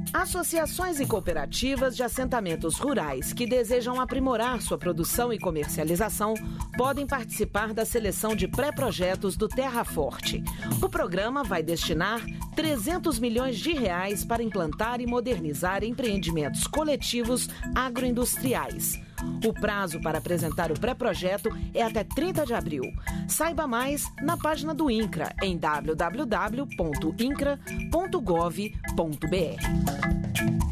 Associações e cooperativas de assentamentos rurais que desejam aprimorar sua produção e comercialização podem participar da seleção de pré-projetos do Terra Forte. O programa vai destinar R$300 milhões para implantar e modernizar empreendimentos coletivos agroindustriais. O prazo para apresentar o pré-projeto é até 30 de abril. Saiba mais na página do INCRA, em www.incra.gov.br.